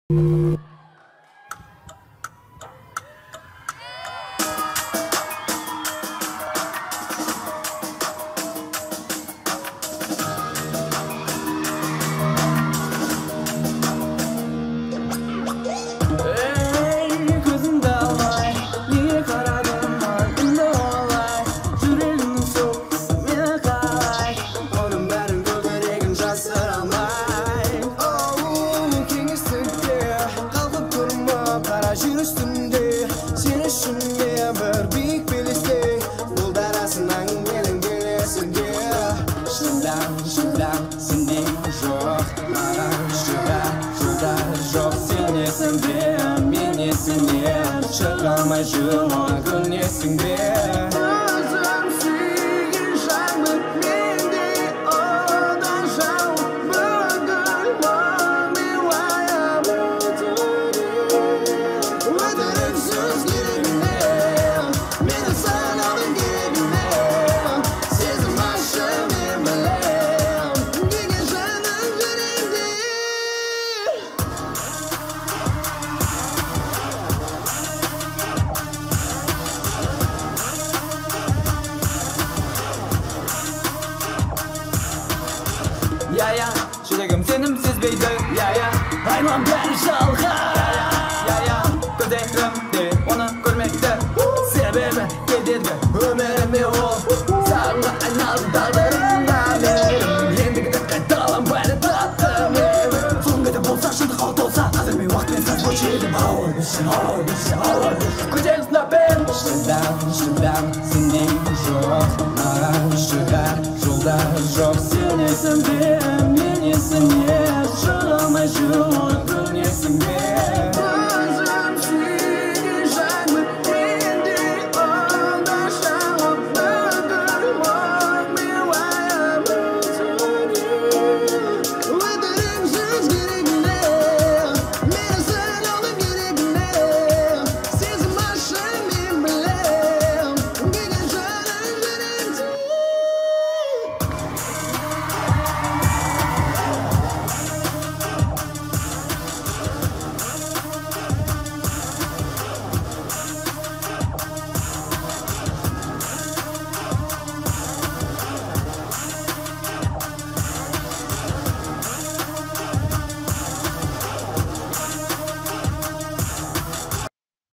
Jür üstünde sen düşünmeye bir büyük biliste Bul darasından gelin gelesinge Şuradan senin yok Bana şurada yok Sen nesin be, ben nesin be Çıkamay жылан gün nesin be Özüm suyun şanlık mende Odan şan bugün var bir vaya Ödürüksüz girebilmem Beni sana da girebilmem Sizin başım bilmem Gegen canım yüreğimde Ya жүрегім сенімсіз бейді Айман бәрі жалға Ya көзеңімде оны көрмекті Себебі кетеді өміріме ол Сағынға айналды тағдырымда менің Ендігіді қайталанбайды таптым Соңғыда болса шындық ал толса Қазір мен уақытпен сәз бөлшедім Ауыр біші Көзең сынаппен Шыдам сенен жоқ Маған шығар жолдар жоқ Сен есімде мен есімде Шыға алмай жүрмін күн есімде